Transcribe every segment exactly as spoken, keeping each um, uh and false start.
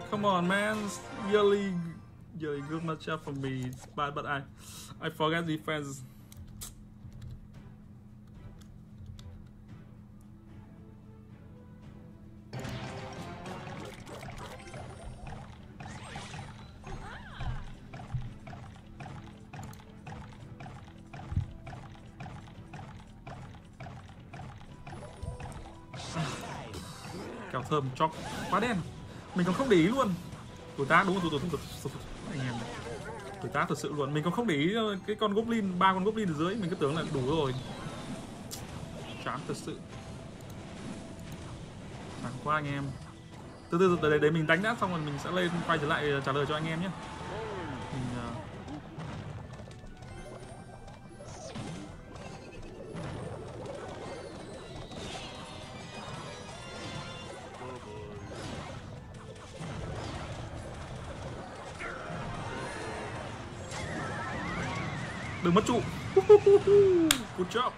Come on, man. Really, really good matchup for me. But but I, I forget defense. Kẹo thơm chóc quá đen, mình còn không để ý luôn. Tuổi tá đúng không? Tuổi tuổi tuổi anh em này, tuổi tá thật sự luôn. Mình còn không để ý cái con goblin, ba con goblin ở dưới, mình cứ tưởng là đủ rồi. Chán thật sự, chán quá anh em. Từ từ từ đấy, đấy mình đánh đã xong rồi mình sẽ lên quay trở lại trả lời cho anh em nhé. Mình, uh... đừng mất trụ. Good job.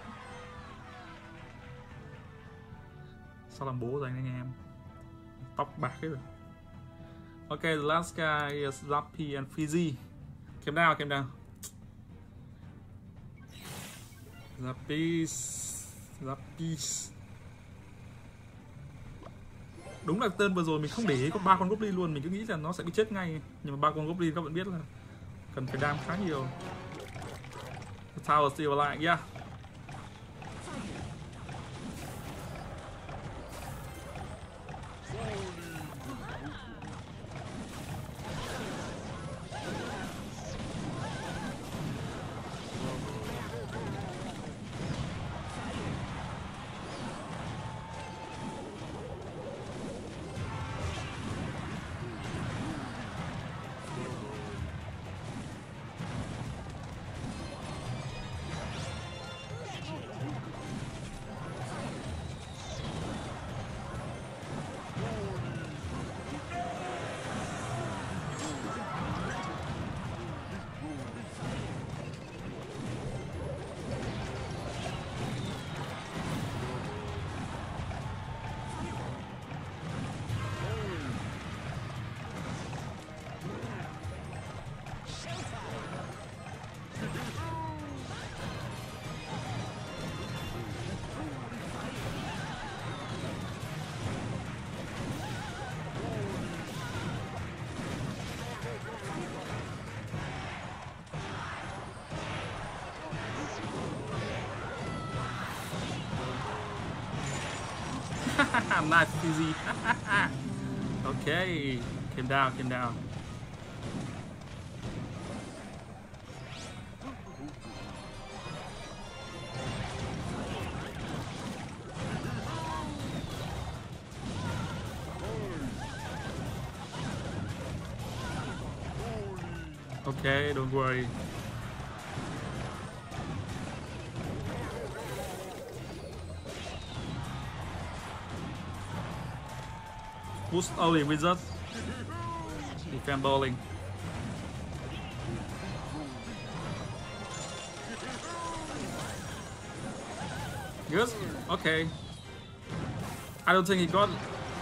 Sao làm bố rồi anh em? Tóc bạc hết rồi. Ok, the last guy is Zappy and Fizzy. Came down, came down. Zappy, Zappy. Đúng là tên vừa rồi mình không để ý có ba con goblin luôn, mình cứ nghĩ là nó sẽ bị chết ngay. Nhưng mà ba con goblin các bạn biết là cần phải đam khá nhiều. The tower still alive, yeah. Nice, easy. Okay, came down, came down. Okay, don't worry. Boost early wizard. Defend bowling. Good? Okay. I don't think he got it.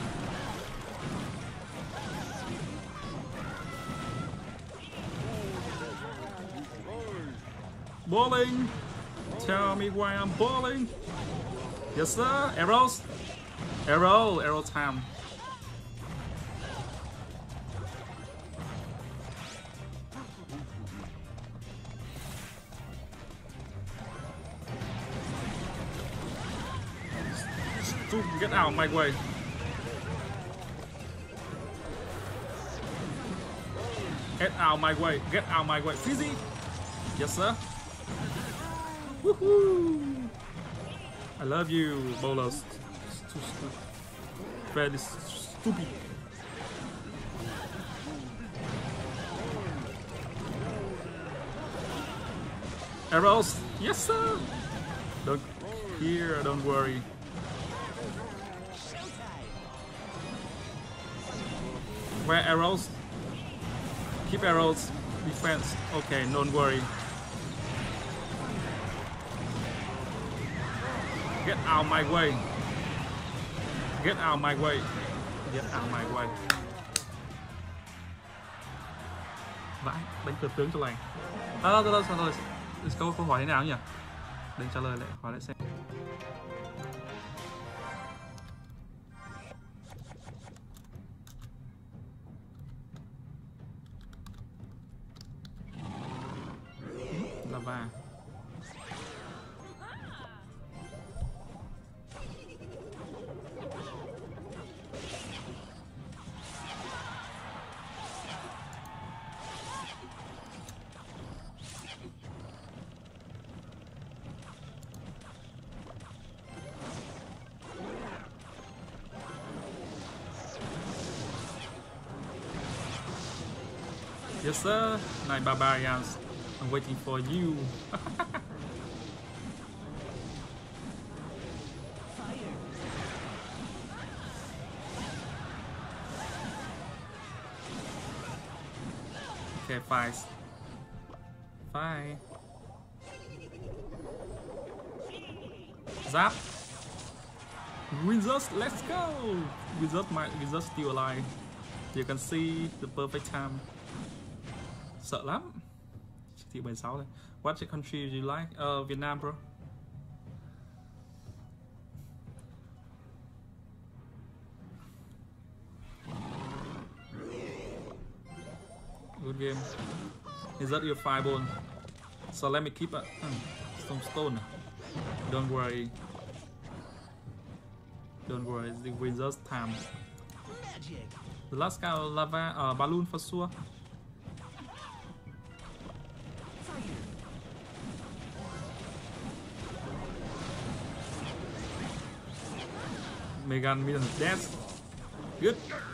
Bowling! Tell me why I'm bowling! Yes sir! Arrows! Arrow! Arrow time! Get out of my way. Get out of my way. Get out of my way. Fizzy. Yes, sir. Woohoo! I love you, Bolos. Too stupid. Very stupid. Arrows. Yes, sir. Look here. Don't worry. Where arrows? Keep arrows. Defense. Okay, don't worry. Get out of my way. Get out of my way. Get out of my way. Vãi, đánh cờ tướng cho lành. À, đâu, đâu, đâu, rồi. Câu câu hỏi thế nào nhỉ? Để trả lời lại, hỏi lại xem. Lava. Yes sir, Night Barbarians, I'm waiting for you. Okay, fine. Fine. Zap. Wizards, let's go! Wizards, my Wizards still alive. You can see the perfect time. Sợ lắm. Chỉ thị bảy mươi sáu đây. What country do you like? Uh, Vietnam, bro. Good game. Is that your fireball? So let me keep a uh, some stone. Don't worry. Don't worry, it's the Wizards time. The last guy lava uh, balloon for sure. Megan Million death. Good.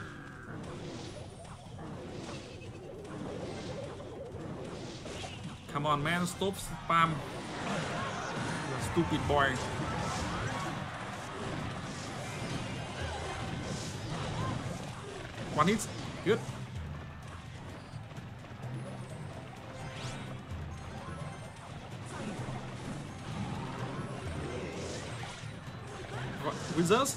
Come on man, stop spam. You stupid boy. One hit. Good. Wizards.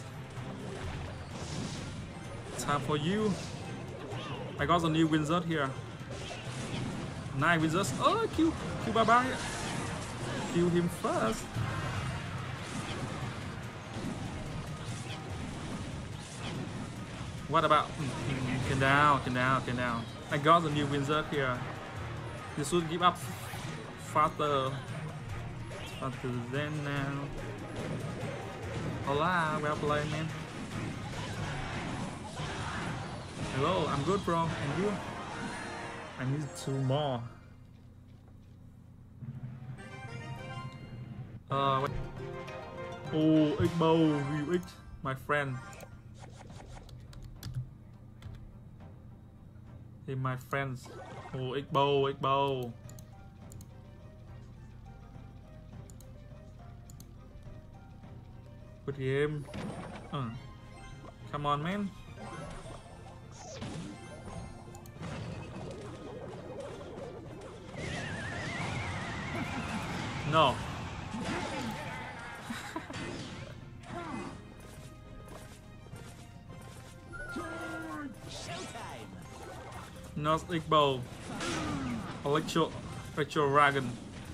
Time for you. I got a new wizard here. Nine wizards. Oh, kill, kill Barbarian. Kill him first. What about? Get down, get down, get down. I got a new wizard here. You should give up faster. Faster than now. Hola, well played, man. Hello, I'm good, bro. And you? I need two more. Uh, wait. Oh, Igbo, Ryu X, my friend. Hey, my friends. Oh, Igbo, Igbo. Good game. Uh, come on, man. No. Not Igbo. Electro, Electro Dragon.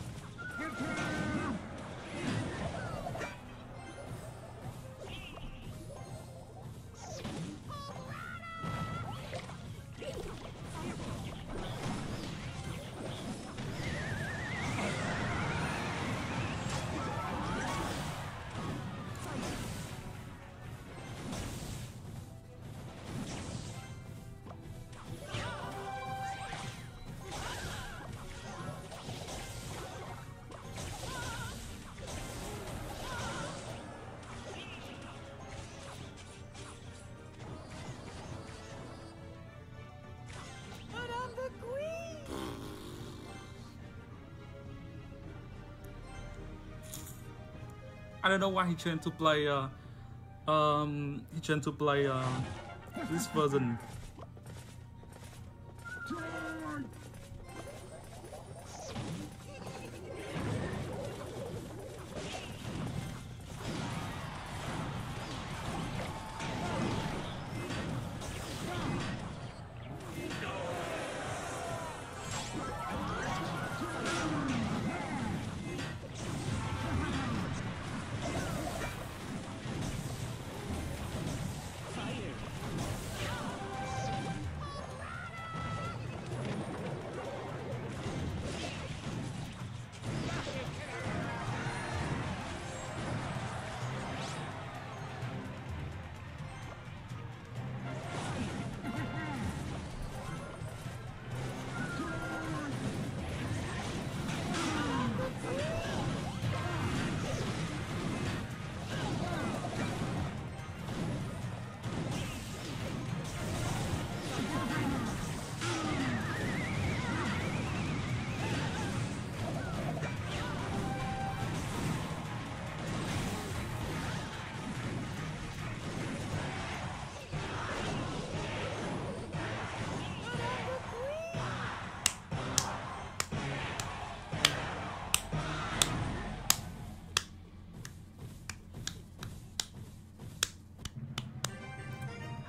I don't know why he trying to play. Uh, um, he trying to play uh, this version.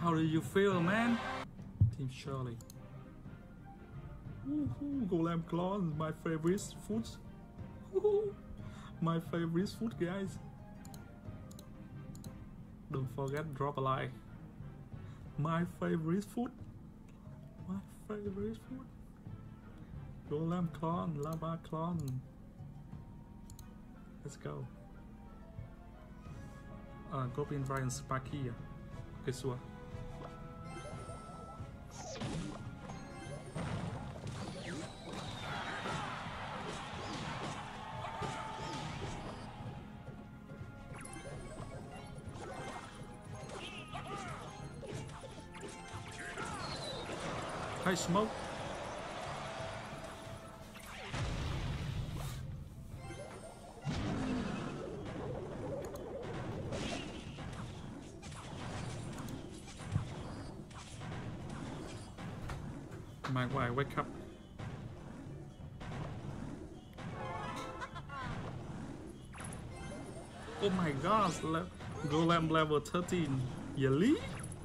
How do you feel, man? Team Shirley. Woohoo, Golem Claws, my favorite food. Woohoo, my favorite food, guys. Don't forget, drop a like. My favorite food. My favorite food. Golem Clone, Lava Clone. Let's go. Uh, Goblin Ryan Sparky. Okay, sure. Hey, smoke. My wife, wake up. Oh my gosh, le Golem level thirteen. Really?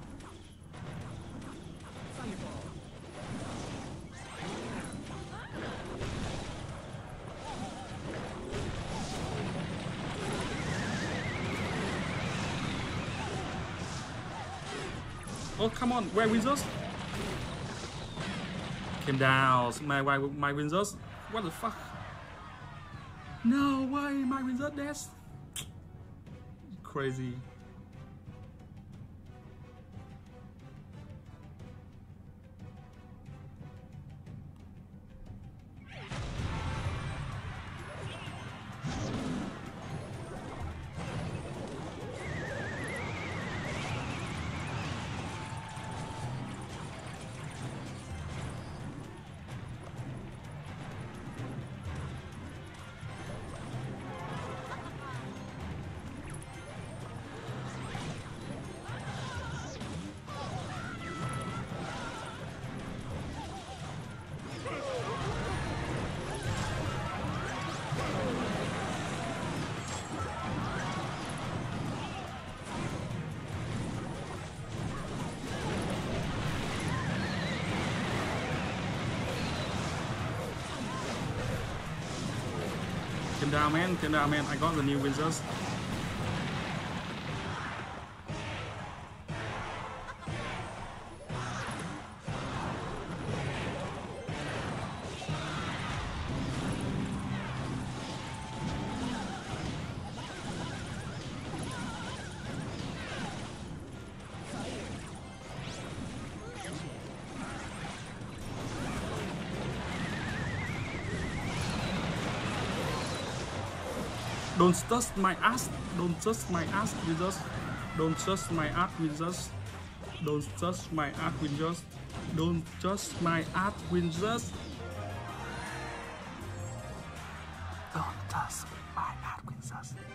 Oh, come on, where wizards? Came down. My my my wizards. What the fuck? No way, my wizard dead. Crazy. Came down, man. Came down, man. I got the new wizards. Don't touch my ass. Don't touch my ass with us. Don't touch my ass with us. Don't touch my ass with us. Don't touch my ass with us. Don't touch my ass with us.